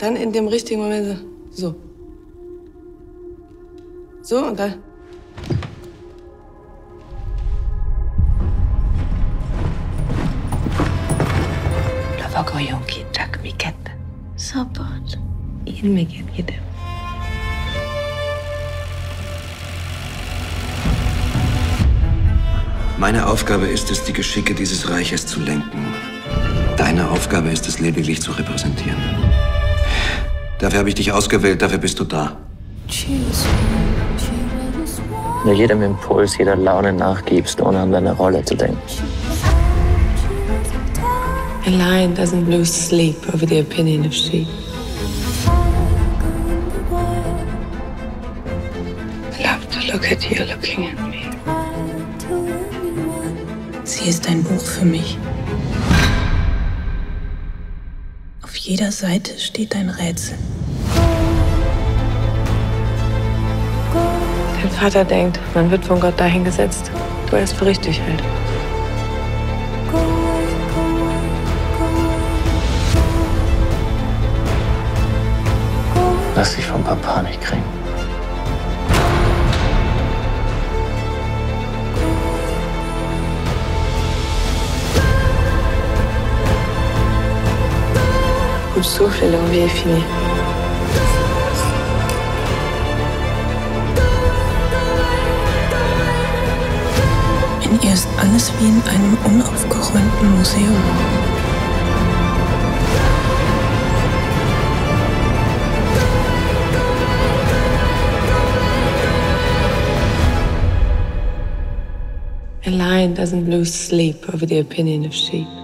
dann in dem richtigen Moment so. So und dann. Lavago jonki Jack Miket. Szabad. Én még ide. Meine Aufgabe ist es, die Geschicke dieses Reiches zu lenken. Deine Aufgabe ist es, lediglich zu repräsentieren. Dafür habe ich dich ausgewählt, dafür bist du da. Wenn du jedem Impuls, jeder Laune nachgibst, ohne an deine Rolle zu denken. A lion doesn't lose sleep over the opinion of sheep. I love to look at you looking at me. Sie ist ein Buch für mich. Auf jeder Seite steht ein Rätsel. Dein Vater denkt, man wird von Gott dahingesetzt, du es für richtig hält. Lass dich vom Papa nicht kriegen. Coup de souffle et l'envie est finie. In ihr ist alles wie in einem unaufgeräumten Museum. A lion doesn't lose sleep over the opinion of sheep.